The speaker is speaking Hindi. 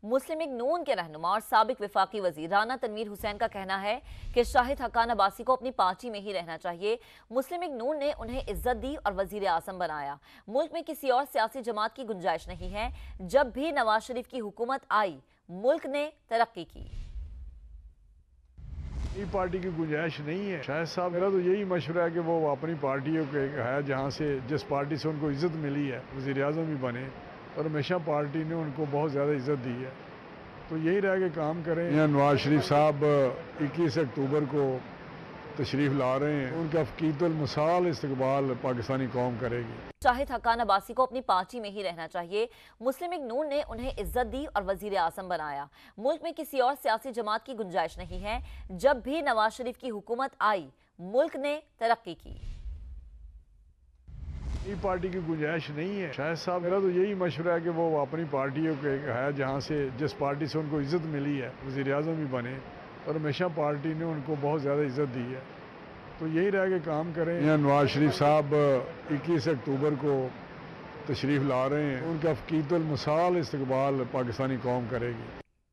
मुस्लिम लीग नून के रहनुमा और साबिक विफाकी वजीर राना तनवीर हुसैन का कहना है कि शाहिद हक्कान अब्बासी को अपनी पार्टी में ही रहना चाहिए। मुस्लिम लीग नून ने उन्हें इज्जत दी और वजीर आजम बनाया। मुल्क में किसी और सियासी जमात की गुंजाइश नहीं है। जब भी नवाज शरीफ की हुकूमत आई, मुल्क ने तरक्की की। पार्टी की गुंजाइश नहीं है। शाहिद साहब, मेरा तो यही मशवरा है कि वो अपनी पार्टी है जहाँ से जिस पार्टी से उनको इज़्ज़त मिली है, वज़ीर आज़म भी बने और हमेशा पार्टी ने उनको बहुत ज़्यादा इज़्ज़त दी है, तो यही रह के काम करें। यहाँ नवाज शरीफ साहब 21 अक्टूबर को तशरीफ़ ला रहे हैं, उनका फ़कीतुल मिसाल इस्तकबाल पाकिस्तानी कौम करेगी। शाहिद हक्कान अब्बासी को अपनी पार्टी में ही रहना चाहिए। मुस्लिम लीग नून ने उन्हें इज्जत दी और वजीर आजम बनाया। मुल्क में किसी और सियासी जमात की गुंजाइश नहीं है। जब भी नवाज शरीफ की हुकूमत आई, मुल्क ने तरक्की की। पार्टी की गुंजाइश नहीं है। शाहिद साहब, मेरा तो यही मशवरा है कि वो अपनी पार्टी है जहाँ से जिस पार्टी से उनको इज़्ज़त मिली है, वज़ीर आज़म भी बने और हमेशा पार्टी ने उनको बहुत ज़्यादा इज़्ज़त दी है, तो यही रह के काम करें। यहाँ नवाज शरीफ साहब 21 अक्टूबर को तशरीफ़ ला रहे हैं, उनका फ़कीतुल मिसाल इस्तकबाल पाकिस्तानी कौम करेगी।